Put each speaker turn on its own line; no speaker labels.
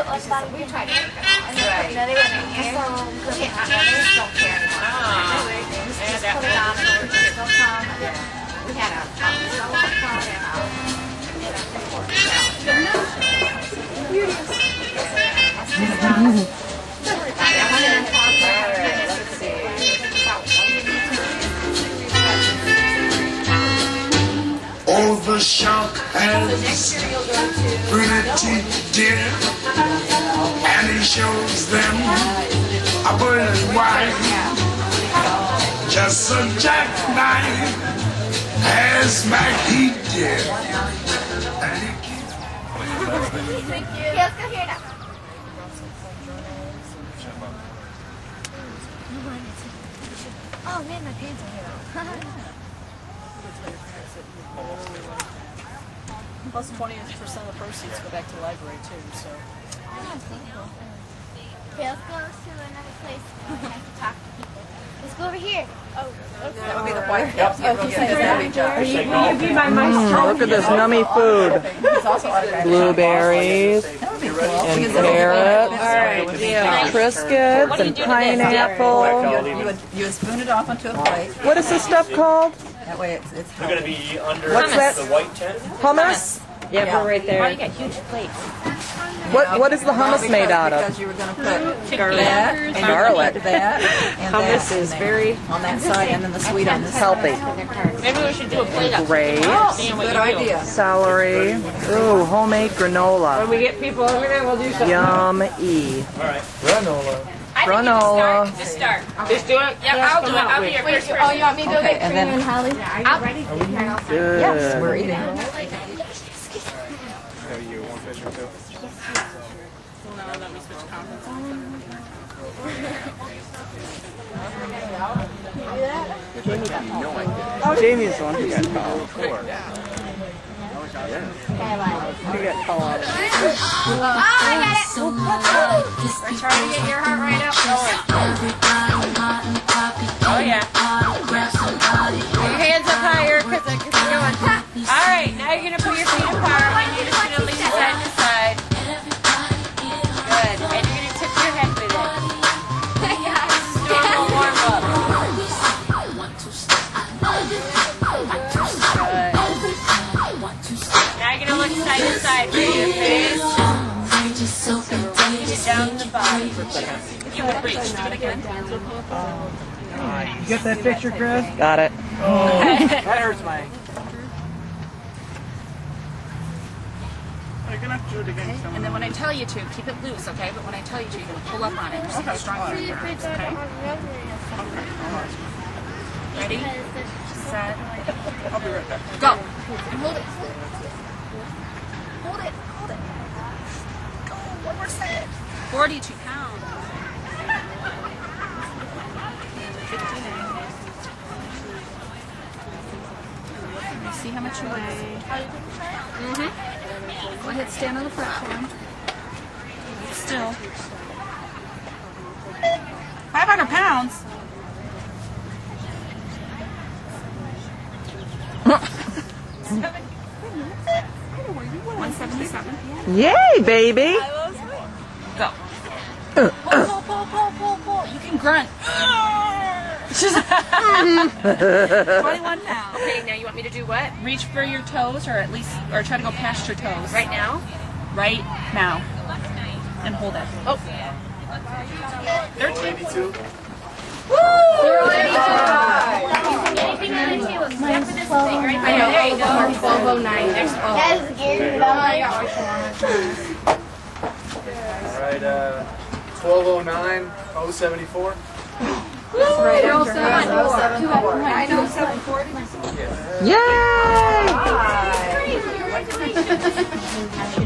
We tried to work it out. Right. They went in here. They just don't care anymore. Just put it on and they'll come. We had a solo account
Oh, the shark has pretty teeth, dear, and he shows them a burning white. Just a jackknife has Maggie, dear. And he keeps...
Thank you. Yeah, let's go here now. Oh man, my pants are here.
Plus 20% of the proceeds go back to the library too, so.
Okay, let's go to another place where we have to talk to people. Let's go over here. Oh, okay.
That would be the white cup.
Will you be my maestro?
Look at this nummy food. Blueberries and carrots, Triscuits and pineapple.
You would spoon it off onto a plate.
What is this stuff called?
That way it's
They're going to be under
What's that?
the white tent.
Hummus?
Yeah, we're right there.
Oh, you got huge plates.
What is the hummus made out of?
Because you were going to put that and
garlic.
That and
Hummus
that
is very
on that side and then the sweet on this
Healthy.
Maybe we should do a plate up.
Grapes,
Good idea.
celery, ooh, homemade granola.
When we get people over there, we'll do something.
Yummy.
All right.
Granola.
Just start. Just do it? Yeah, I'll do it. I'll be your first person.
Oh, you want me to go
Okay,
get
and
cream
then-
and Holly? I'll ready.
Good.
Yes, we're eating.
You want fish or two?
Jamie's the one who got called. Who got called?
Oh, I got it.
We're trying to get your heart rate up. Oh, yeah. Put your hands up higher because I can go on. All right, now you're going to put your feet apart and you're just going to lean side to side. Good. And you're going to tip your head with it. Just do a little warm up. Good. Now you're going to look side to side with your face. So we're working it down the body. You would reach. Do it again.
You get that picture, Chris?
Got it.
That hurts my... You're going to have to do it again.
And then when I tell you to, keep it loose, okay? But when I tell you to, you're going to pull up on it. Just get strong with your arms, okay? Ready? Set.
I'll be right back.
Go. And hold it. Hold it. Hold it. Go. One more second. 42 pounds. 15. See how much you weigh. Go ahead, stand on the platform. Still. 500 pounds.
Yay, baby!
Go. Pull. You can grunt. 21 now.
Okay, now you want me to do what?
Reach for your toes, or at least, or try to go past your toes.
Right now?
Right now. And hold it.
Oh.
82.
Anything on the table except for this thing right there. There you go. 1209. There's that's geared up.
All right. 1209. 074.
Right
Girl,
after her.
90740.
Yay!